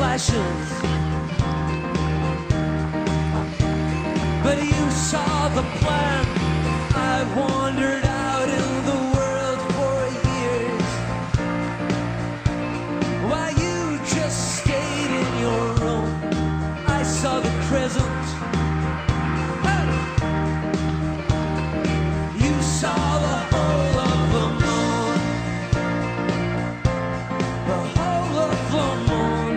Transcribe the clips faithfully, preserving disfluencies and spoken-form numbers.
flashes, but you saw the plan. I've wandered out in the world for years, while you just stayed in your room. I saw the crescent. You saw the whole of the moon, the whole of the moon.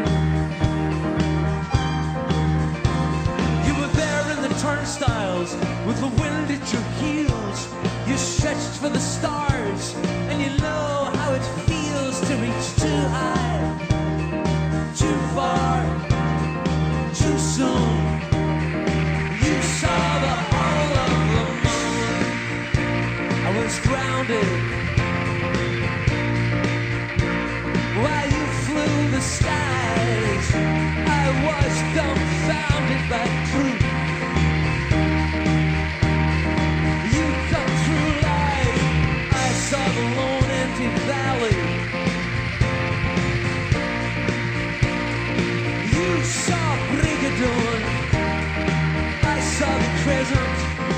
You were there in the turnstiles with the wind at your heels. You stretched for the stars, and you know how it feels to reach too high, too far, too soon. You saw the whole of the moon. I was grounded while you flew the skies. I was dumbfounded by truth. You cut through life. I saw the lone empty valley. You saw Brigadoon. I saw the crescent.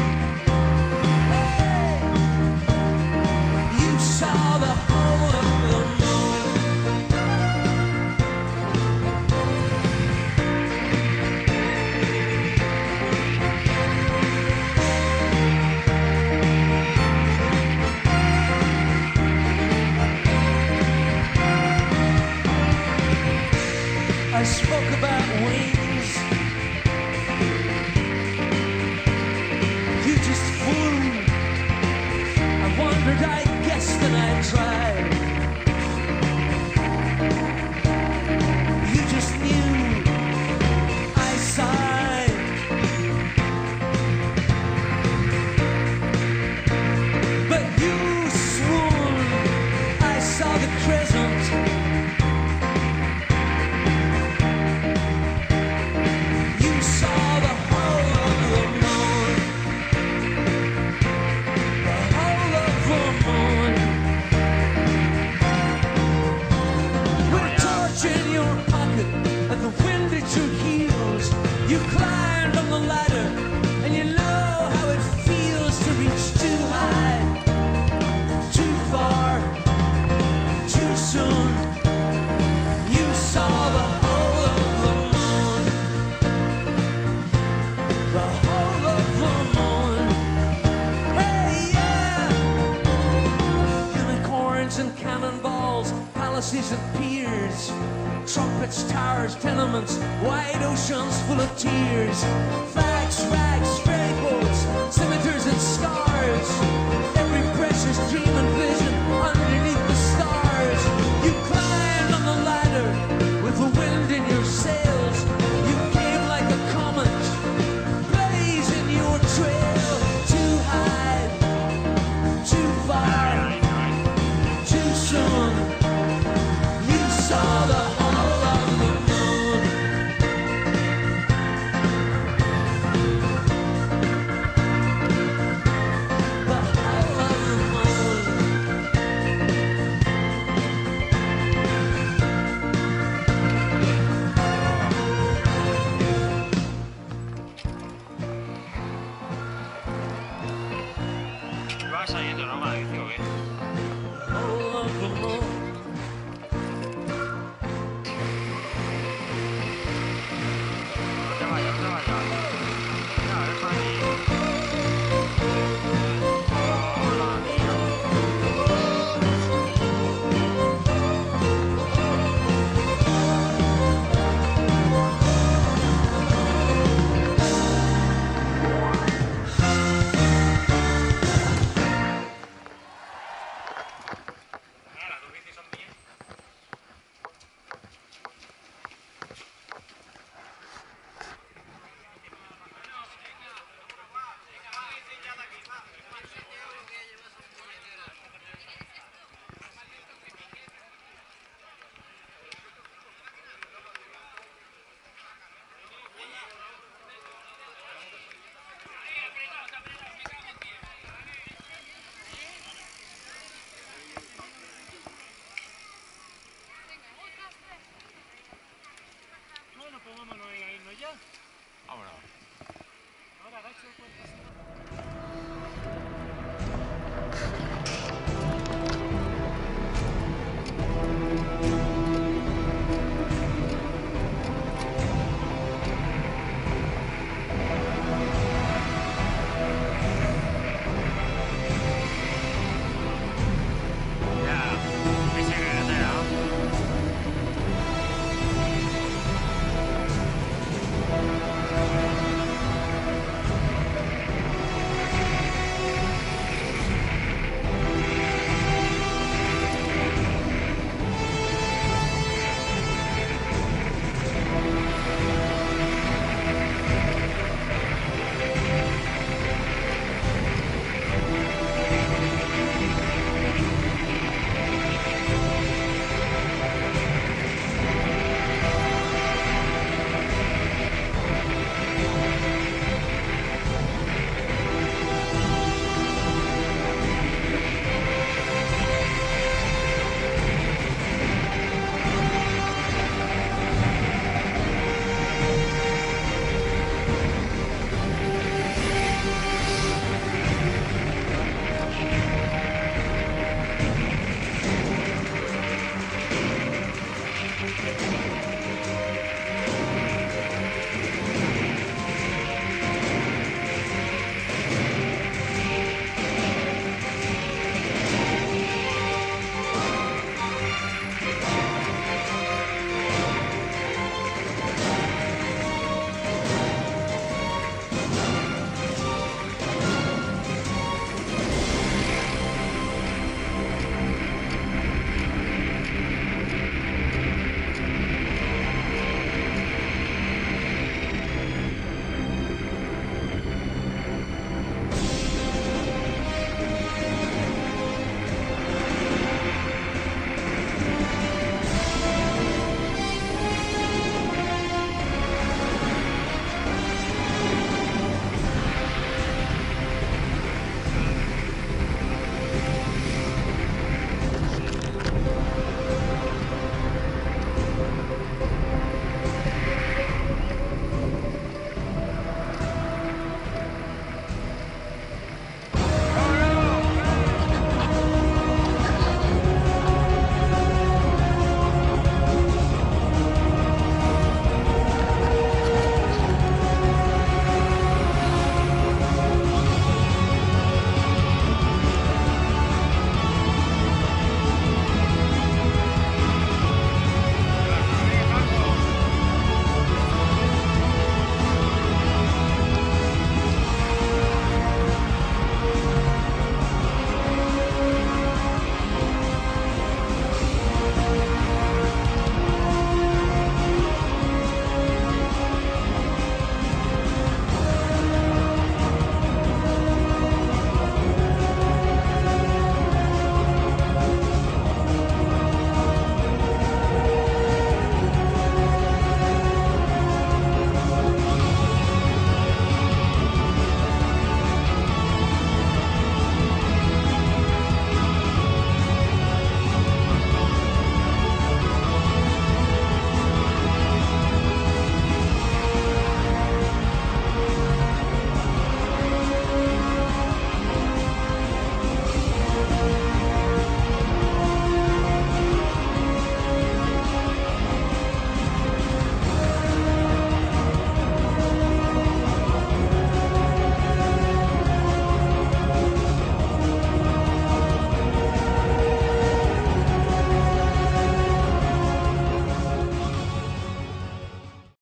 You saw the whole of the moon. I spoke about wings. You just flew. I wondered, I guessed, and I tried. You just knew. I sighed. But you swooned. I saw the crescent. You saw the whole of the moon, the whole of the moon. With a torch in your pocket and the wind at your heels, you climbed on the ladder, and you know how it feels to reach too high, too far, too soon. You saw the whole of the moon, the whole of the moon. Hey, yeah! Unicorns and cannonballs, palaces and piers, trumpets, towers, tenements, wide oceans full of tears, flags, rags, ferry boats, scimitars and scars, every precious dream and vision.